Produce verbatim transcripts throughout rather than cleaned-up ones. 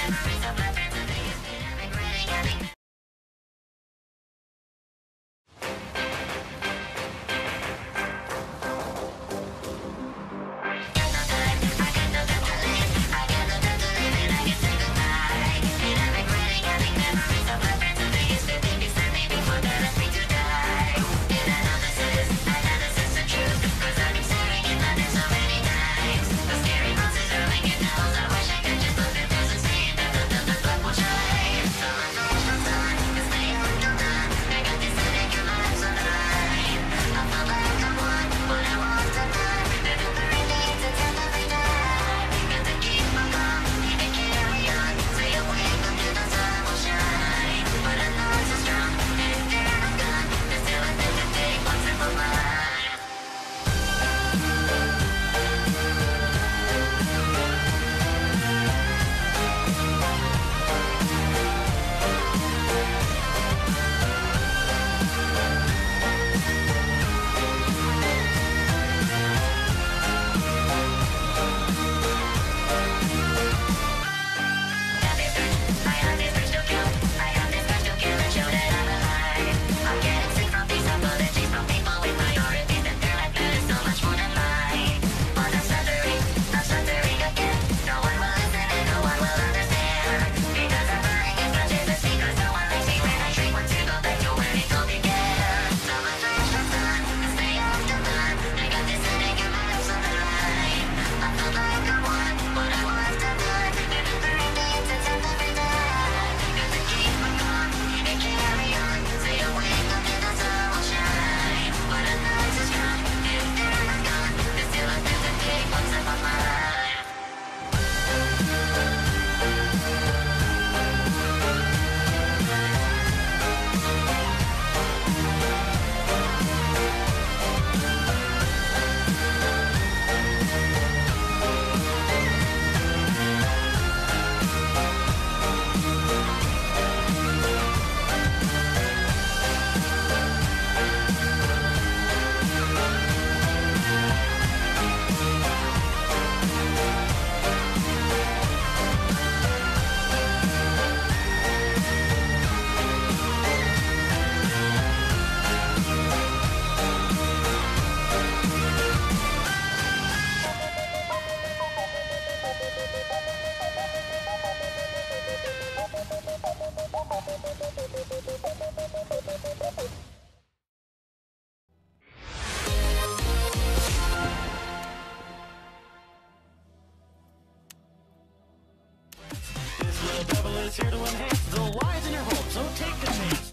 is here to enhance the lives in your home, so take a taste.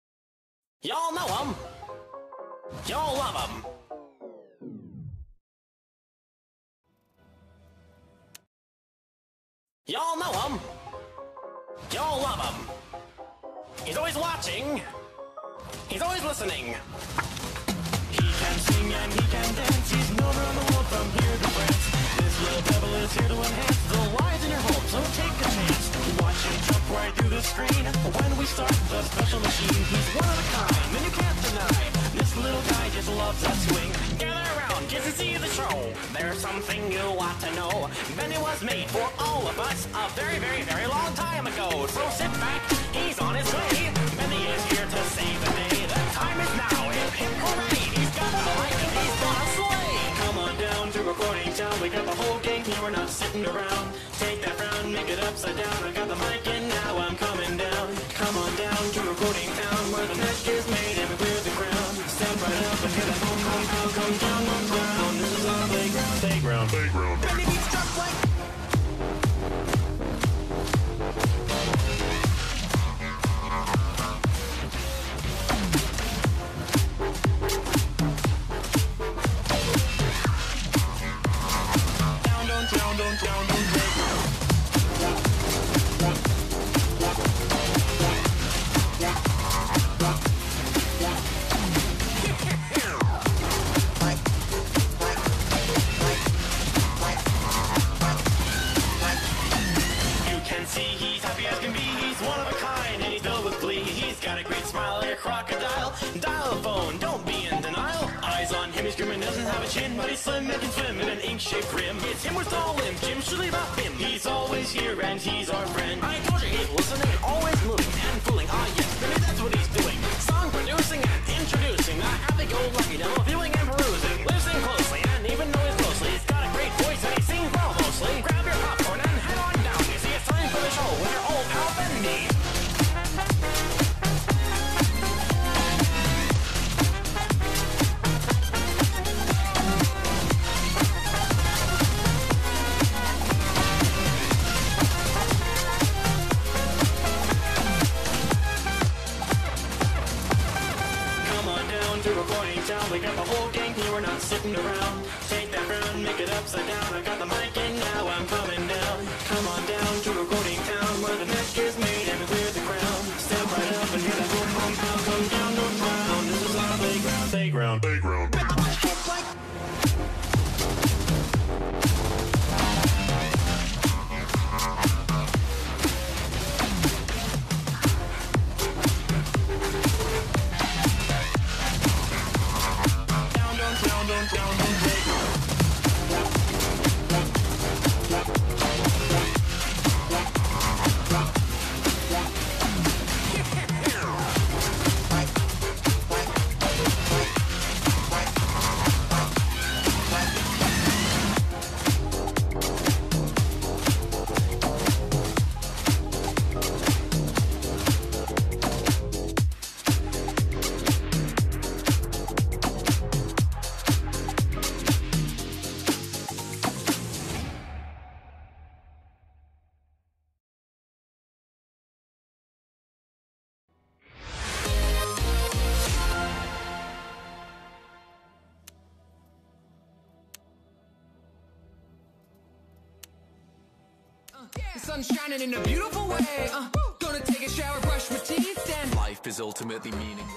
Y'all know him. Y'all love him. Y'all know him. Y'all love him. He's always watching. He's always listening. He can sing and he can dance. He's known around the world from here to France. This little devil is here to enhance the lives in your home, so take a taste. Watch him jump right through the screen when we start the special machine. He's one of a kind, and you can't deny. This little guy just loves that swing. Gather around, kids, and see the show. There's something you want to know. Benny was made for all of us a very, very, very long time ago. So sit back, he's on his way. Benny is here to save the day. The time is now, hip hip hooray. He's got the mic and he's gonna slay. Come on down to Recording Town. We got the whole gang here, we're not sitting around. Take that frown, make it upside down. I got the mic and now I'm coming down. Come on down to Recording Town, where the mesh is made and we clear the ground. Step right up and hit a home, home, home, come down, come down. This is our playground, playground, playground. Benny beats just like. Screaming doesn't have a chin, but he's slim and can swim in an ink-shaped rim. It's him with all limbs, Jim should leave out him. He's always here and he's our friend. I told you he's listening, always moving and fooling. Ah yes, maybe that's what he's doing. Song producing and introducing the happy-go-lucky demo, viewing and perusing. Listening closely and even knows closely. He's got a great voice and he sings well mostly. Grab your popcorn and head on down. You see, it's time for the show with your old pal Bendy. We got the whole gang here, we're not sitting around. Take that crown, make it upside down. I got the mic and now I'm coming down. Come on down to recording town, where the neck is made and we clear the ground. Step right up and hear that boom boom pound. Come down to the ground, this is our playground, playground, playground. The sun's shining in a beautiful way. Uh, gonna take a shower, brush my teeth, and life is ultimately meaningless.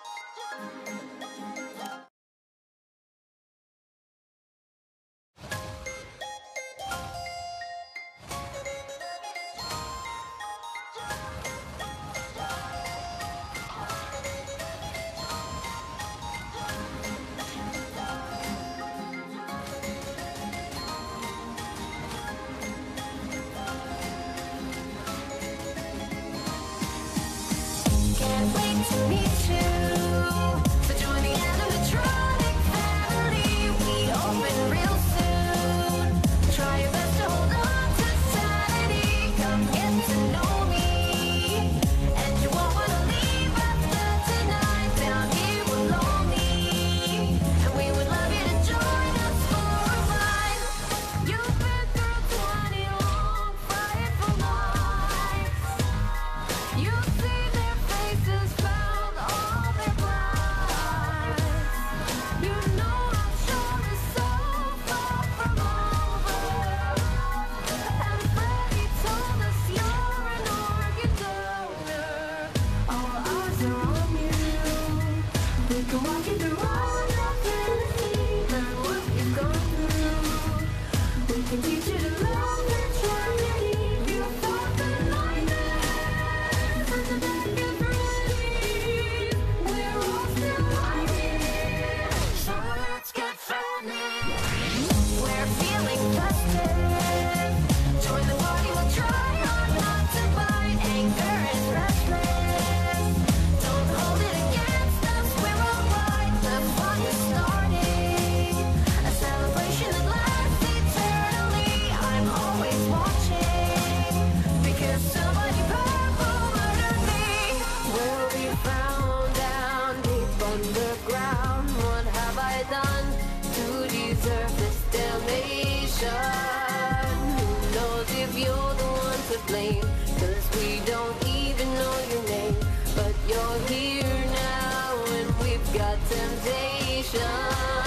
Can't wait to meet you. So join the animatronic family. We open real soon. Try your best to hold on to sanity. Come get to know me, and you won't wanna leave after tonight. Down here we're lonely, and we would love you to join us for a ride. You've been through twenty long, frightful nights. You've seen their faces, found all their lies. You know I'm sure it's so far from over. And Freddie told us you're an organ donor. All eyes are on you. We can walk you through all of your fantasy, learn what you've gone through. We can teach you to love and try to keep you from the nightmares and the biggest ready. We're all still watching, so let's get funny. We're feeling festive. Join the party, we'll try hard not to bite. Anger is restless. Don't hold it against us, we're alright. The fun is starting, a celebration that lasts eternally. I'm always watching, because somebody purple murdered me. We'll be found down deep underground. What have I done to deserve this damnation? Who knows if you're the one to blame? 'Cause we don't even know your name. But you're here now, and we've got temptation.